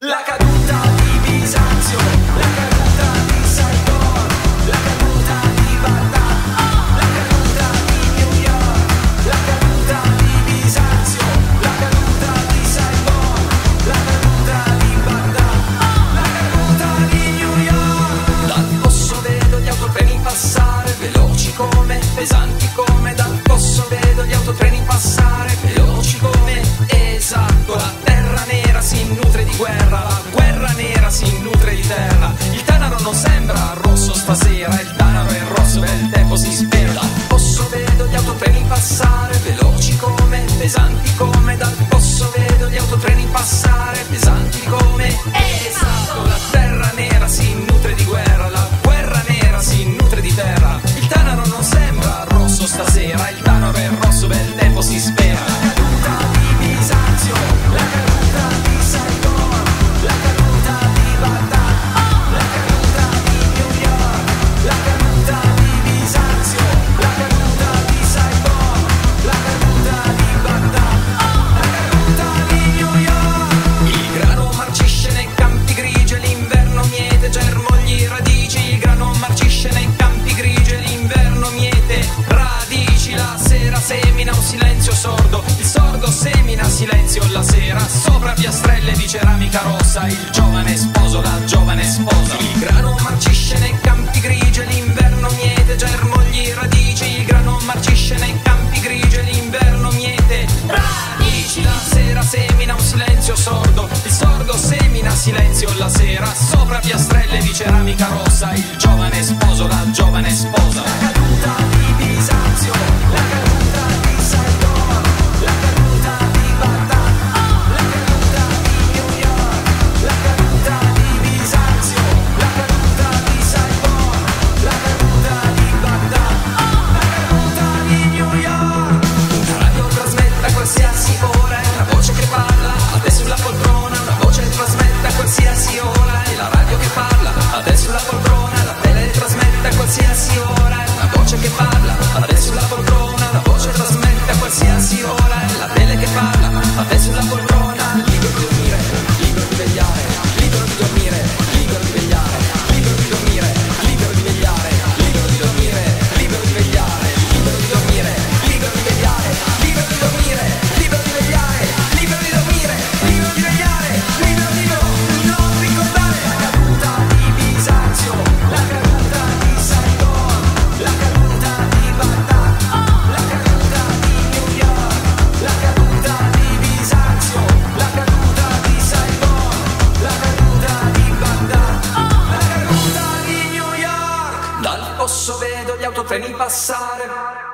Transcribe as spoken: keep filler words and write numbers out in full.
La caduta di Bisanzio, la caduta di Saigon, la caduta di Baghdad, la caduta di New York, la caduta di Bisanzio, la caduta di Saigon, la caduta di Baghdad, la caduta di New York. Dal fosso vedo gli autotreni passare, veloci come, pesanti come. Dal fosso vedo gli autotreni passare, veloci come, esatto. La terra nera si nutre di guerra, la guerra nera si nutre di terra. Il Tanaro non sembra rosso stasera, il Tanaro è rosso e il tempo si spera. Dal fosso vedo gli autotreni passare, veloci come, pesanti come. Dal fosso vedo gli autotreni passare, pesanti come, esatto. La terra nera si nutre di guerra, la guerra nera si nutre di terra. Il Tanaro non sembra rosso stasera, il Tanaro è rosso e il tempo si spera. La caduta di Bisanzio, la caduta di Saigon, la caduta di Baghdad, la caduta di New York, la caduta di Bisanzio, la caduta di Saigon, la caduta di Baghdad, la caduta di New York. Il grano marcisce nei campi grigi e l'inverno miete germogli radici. Il grano marcisce nei campi grigi e l'inverno miete radici. La sera semina un silenzio sordo, il sordo semina silenzio la sera. Sopra piastrelle di ceramica rossa, il giovane sposo, la giovane sposa. Il grano marcisce nei campi grigi e l'inverno miete germogli radici. Il grano marcisce nei campi grigi e l'inverno miete radici. La sera semina un silenzio sordo, il sordo semina silenzio la sera. Sopra piastrelle di ceramica rossa, il giovane sposo, la giovane sposa. La caduta di Bisanzio, la caduta di Saigon, la caduta di Baghdad, la caduta di New York, la caduta di Bisanzio, la caduta di Saigon, la caduta di Baghdad, la caduta di New York. Una radio trasmette a qualsiasi ora, è una voce che parla a te sulla poltrona. Una voce trasmette a qualsiasi ora, è la radio che parla a te sulla poltrona. La tele trasmette a qualsiasi ora, è una voce che parla a te sulla poltrona. La voce trasmette a qualsiasi ora, è la tele che parla a te sulla poltrona. Libero di dormire, libero di vegliare, libero di dormire, libero di vegliare, libero di dormire, libero di vegliare, libero di dormire, libero di vegliare, libero di dormire, libero di vegliare, libero di dormire, libero di vegliare, libero di dormire, libero di vegliare, libero di non ricordare. La caduta di Bisanzio, la caduta di Saigon, la caduta di Baghdad, la caduta di New York, la caduta di Bisanzio, la caduta di Saigon, la caduta di Baghdad, la caduta di New York. Dal fosso vedo gli autotreni passare,